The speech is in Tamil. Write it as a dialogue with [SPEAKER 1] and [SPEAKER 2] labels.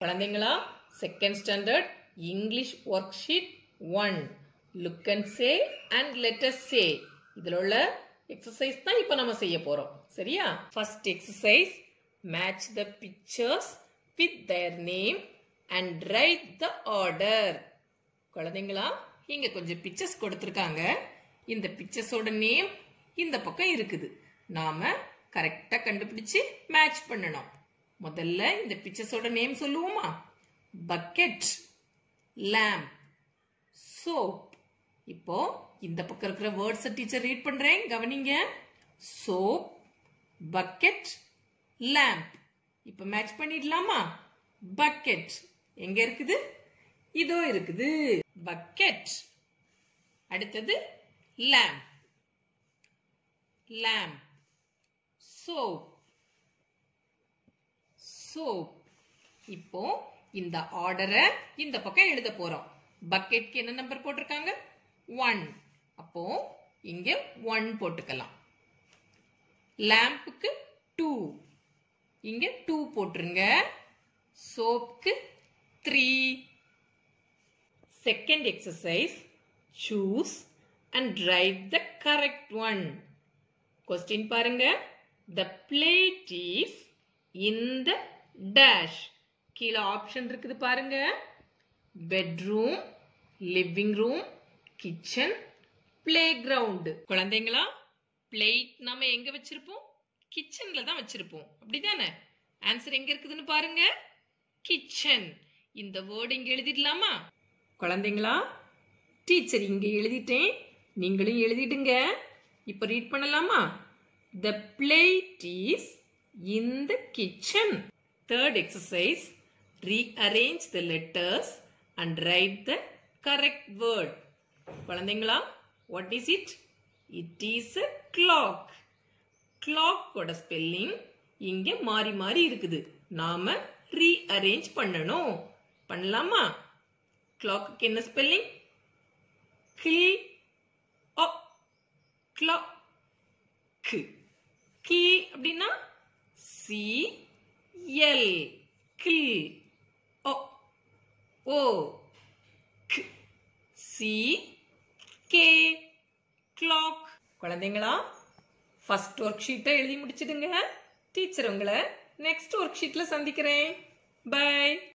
[SPEAKER 1] குழந்தைங்களா second standard English worksheet 1 look and say and let us say இதில் உள்ள exercise தான் இப்போ நம்ம செய்ய போறோம் சரியா first exercise match the pictures with their name and write the order குழந்தைங்களா இங்க கொஞ்சம் pictures கொடுத்திருக்காங்க இந்த pictureஸோட நேம் இந்த பக்கம் இருக்குது நாம கரெக்ட்டா கண்டுபிடிச்சு மேட்ச் பண்ணணும் முதல்ல இந்த pictureஸோட நேம் சொல்லுவோமா bucket lamp soap இப்போ இந்த பக்கம் இருக்கிற வேர்ட்ஸ் டீச்சர் ரீட் பண்றேன் கவனிங்க soap bucket lamp இப்போ மேட்ச் பண்ணிடலாமா bucket எங்க இருக்குது இதோ இருக்குது bucket அடுத்தது lamp lamp soap soap இப்போ இந்த ஆர்டரை இந்த பக்கம் எழுத போறோம் பக்கெட்க்கு என்ன நம்பர் போட்டிருக்காங்க 1 அப்போ இங்க 1 போட்டுக்கலாம் லாம்புக்கு 2 இங்க 2 போட்டுருங்க சோப்புக்கு 3 second exercise choose and write the correct one question பாருங்க the plate is in the dash கீழ ஆப்ஷன் இருக்குது பாருங்க bedroom living room kitchen playground குழந்தைகளா plate நாம எங்க வச்சிருப்போம் கிச்சன்ல தான் வச்சிருப்போம் அப்படிதானே ஆன்சர் எங்க இருக்குதுன்னு பாருங்க கிச்சன் இந்த வேர்ட் இங்க எழுதிடலாமா குழந்தைகளா டீச்சர் இங்க எழுதிட்டேன் நீங்களும் எழுதிடுங்க இப்போ ரீட் பண்ணலாமா the plate is in the kitchen third exercise rearrange the letters and write the correct word குழந்தைங்களா what is it it is a clock clock ஓட ஸ்பெல்லிங் இங்க மாறி மாறி இருக்குது நாம rearrange பண்ணனும் பண்ணலாமா clock என்ன ஸ்பெல்லிங் clock கி அப்படினா C L கில் O C K clock குழந்தைகளா ஃபர்ஸ்ட் ஒர்க் ஷீட்டை எழுதி முடிச்சிடுங்க டீச்சர் உங்களை நெக்ஸ்ட் ஒர்க் ஷீட்ல சந்திக்கிறேன் பை